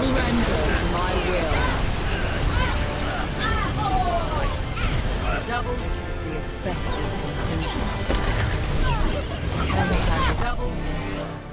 Surrender to my will. Double. This is the expected conclusion. Double.